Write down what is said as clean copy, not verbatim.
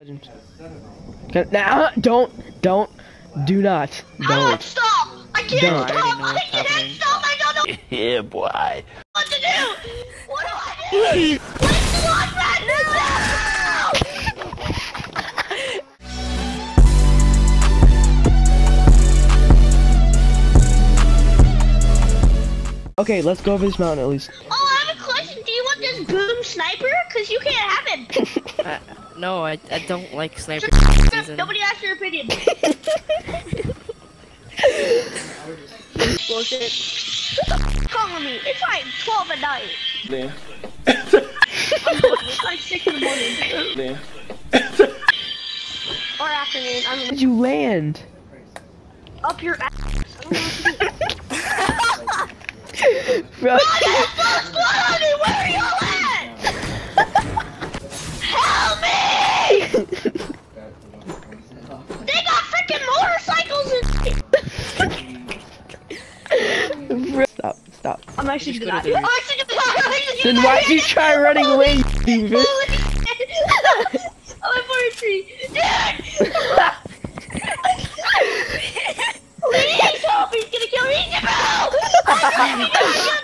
Now, do not. Don't stop! I can't Don't. stop! I can't stop! I don't know Yeah, boy. what to do! What do I do? Where's the launch pad? No! Okay, let's go over this mountain at least. Oh, I have a question. Do you want this boom sniper? Cause you can't have it. No, I don't like sniper season. Nobody asked your opinion. Bullshit. Call me. It's like 12 at night. Yeah. It's like 6 in the morning. Yeah. Or afternoon. I Where did you land? Up your ass. I don't know what to do. Bro. Oh, there's first blood on me! Where are y'all at? Help me! They got freaking motorcycles and Stop. I'm actually gonna die. Then why'd you try running away, you stupid? I'm a tree. Dude! Please help! He's gonna kill me! No!